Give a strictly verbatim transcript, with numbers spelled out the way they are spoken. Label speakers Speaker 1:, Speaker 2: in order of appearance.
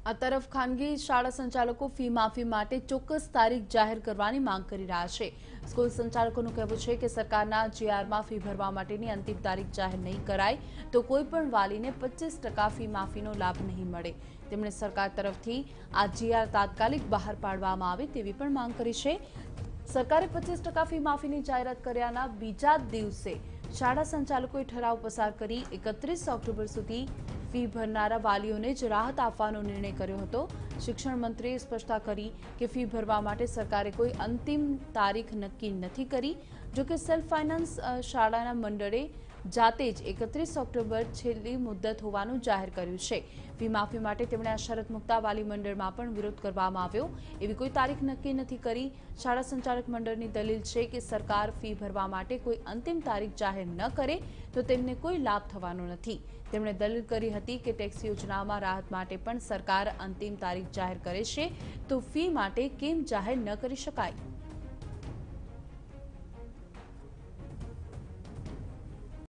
Speaker 1: આ તરફ ખાનગી શાળા સંચાલકો ફી માફી માટે ચોક્કસ તારીખ જાહેર કરવાની માંગ કરી રહ્યા છે। સ્કૂલ સંચાલકોનું કહેવું છે કે સરકારના જીઆરમાં ફી ભરવા માટેની અંતિમ તારીખ જાહેર નહીં કરાય તો કોઈપણ વાલીને પચીસ ટકા ફી માફીનો લાભ નહીં મળે। તેમણે સરકાર તરફથી આ જીઆર તાત્કાલિક બહાર પાડવામાં આવે તેવી પણ માંગ કરી છે। સરકારે પચીસ ટકા ફી માફીની જાહેરાત કર્યાના બીજા દિવસે શાળા સંચાલકોએ ઠરાવ પસાર કરી એકત્રીસ ઓક્ટોબર સુધી ફી ભરનારા વાલીઓને જ રાહત આપવાનો નિર્ણય કર્યો હતો। શિક્ષણ મંત્રીએ સ્પષ્ટતા કરી કે ફી ભરવા માટે સરકારે કોઈ અંતિમ તારીખ નક્કી નથી કરી। જો કે સેલ્ફ ફાઇનાન્સ શાળાના મંડળે જાતે જ એકત્રીસ ઓક્ટોબર છેલ્લી મુદત હોવાનું જાહેર કર્યું છે। ફી માફી માટે તેમણે આ શરત મૂકતા વાલી મંડળમાં પણ વિરોધ કરવામાં આવ્યો। એવી કોઈ તારીખ નક્કી નથી કરી। શાળા સંચાલક મંડળની દલીલ છે કે સરકાર ફી ભરવા માટે કોઈ અંતિમ તારીખ જાહેર ન કરે તો તેમને કોઈ લાભ થવાનો નથી। તેમણે દલીલ કરી હતી કે ટેક્સ યોજનામાં રાહત માટે પણ સરકાર અંતિમ તારીખ જાહેર કરે છે તો ફી માટે કેમ જાહેર ન કરી શકાય।